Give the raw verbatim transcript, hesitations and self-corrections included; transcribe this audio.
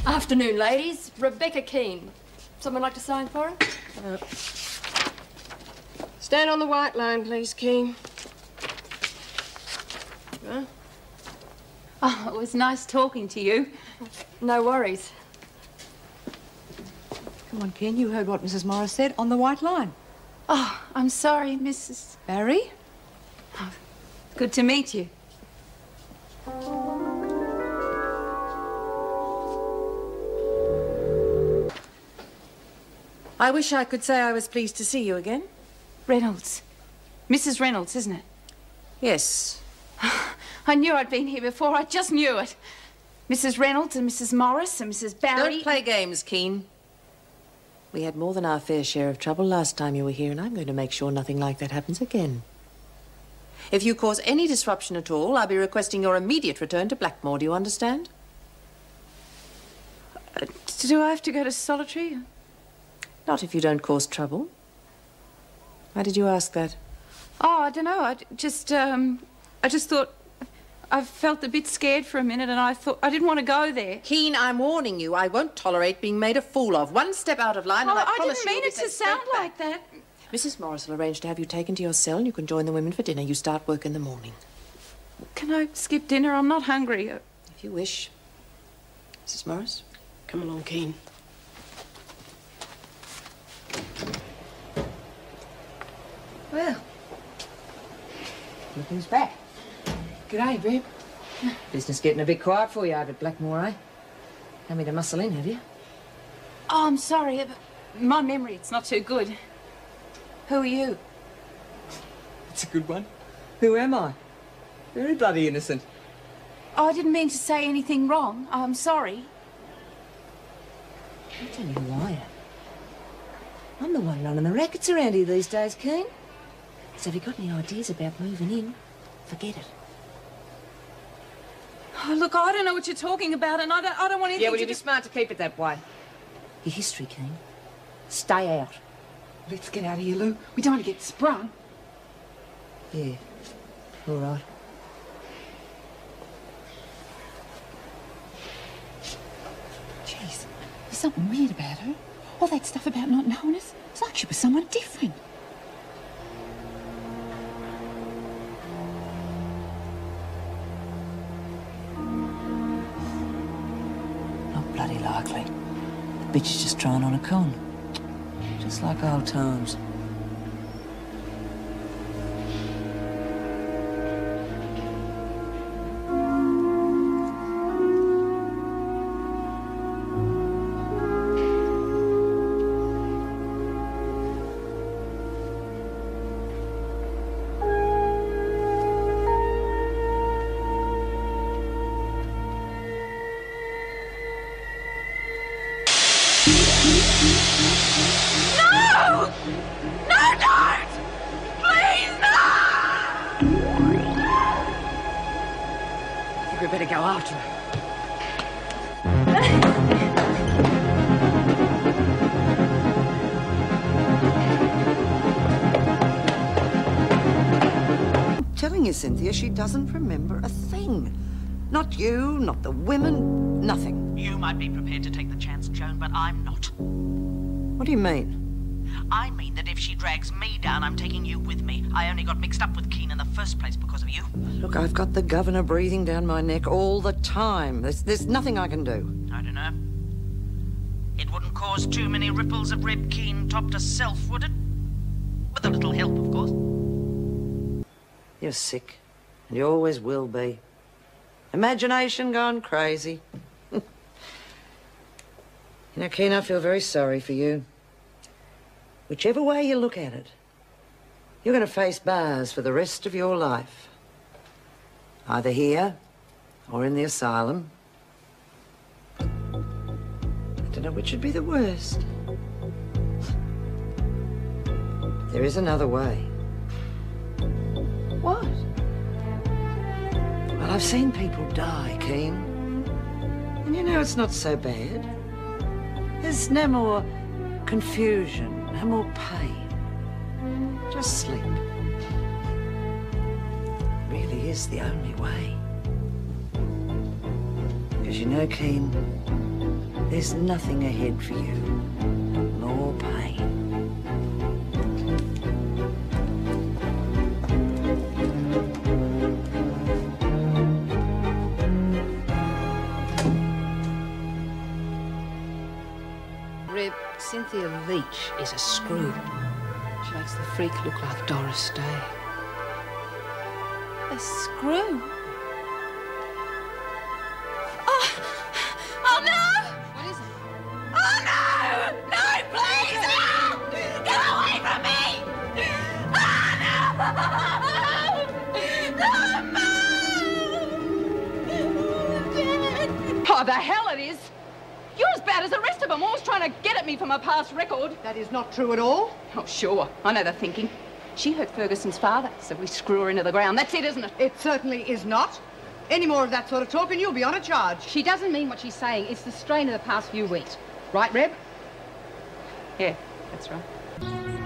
Afternoon, ladies. Reb Keane. Someone like to sign for her? Uh, stand on the white line, please, Keane. Huh? Oh, it was nice talking to you. No worries. Come on, Keane, you heard what Missus Morris said on the white line. Oh, I'm sorry, Missus Barry? Oh, good to meet you. I wish I could say I was pleased to see you again. Reynolds. Missus Reynolds, isn't it? Yes. I knew I'd been here before. I just knew it. Missus Reynolds and Missus Morris and Missus Barry. Don't play games, Keane. We had more than our fair share of trouble last time you were here, and I'm going to make sure nothing like that happens again. If you cause any disruption at all, I'll be requesting your immediate return to Blackmore. Do you understand? Uh, do I have to go to solitary? Not if you don't cause trouble. Why did you ask that? Oh, I don't know. I just, um, I just thought... I felt a bit scared for a minute, and I thought I didn't want to go there. Keane, I'm warning you. I won't tolerate being made a fool of. One step out of line, oh, and I, I promise didn't mean you it to sound like that. Missus Morris will arrange to have you taken to your cell, and you can join the women for dinner. You start work in the morning. Can I skip dinner? I'm not hungry. If you wish. Missus Morris? Come along, Keane. Well, look who's back. G'day, Reb. Business getting a bit quiet for you over at Blackmore, eh? Had me to muscle in, have you? Oh, I'm sorry. But my memory, it's not too good. Who are you? It's a good one. Who am I? Very bloody innocent. Oh, I didn't mean to say anything wrong. I'm sorry. I'll tell you who I am. I'm the one running the rackets around here these days, Keane. So if you've got any ideas about moving in, forget it. Oh, look, I don't know what you're talking about, and I don't, I don't want anything Yeah, well, to you'd be do... smart to keep it that way. Your history, Keane. Stay out. Let's get out of here, Lou. We don't want to get sprung. Yeah, all right. Jeez, there's something weird about her. All that stuff about not knowing us. It's like she was someone different. Not bloody likely. The bitch is just trying on a con. Just like old times. No! No, don't! Please, no! I think we better go after her. I'm telling you, Cynthia, she doesn't remember a thing. Not you, not the women, nothing. You might be prepared to take the chance, Joan, but I'm not. What do you mean? I mean that if she drags me down, I'm taking you with me. I only got mixed up with Keane in the first place because of you. Look, I've got the governor breathing down my neck all the time. There's, there's nothing I can do. I don't know. It wouldn't cause too many ripples of Reb Keane top to self, would it? With a little help, of course. You're sick, and you always will be. Imagination gone crazy. You know, Keane, I feel very sorry for you. Whichever way you look at it, you're going to face bars for the rest of your life. Either here or in the asylum. I don't know which would be the worst. There is another way. What? Well, I've seen people die, Keane. And you know, it's not so bad. There's no more confusion, no more pain. Just sleep. It really is the only way. Because you know, Keane, There's nothing ahead for you. More pain. Reb, Cynthia Leach is a screw. She makes the freak look like Doris Day. A screw? Oh! Oh no! What is it? Oh no! No, please! Help! Get away from me! Oh no! No, oh, the hell it is! You're as bad as the rest of them, always trying to get at me for my past record. That is not true at all. Oh, sure. I know the thinking. She hurt Ferguson's father, so we screw her into the ground. That's it, isn't it? It certainly is not. Any more of that sort of talk and you'll be on a charge. She doesn't mean what she's saying. It's the strain of the past few weeks. Right, Reb? Yeah, that's right.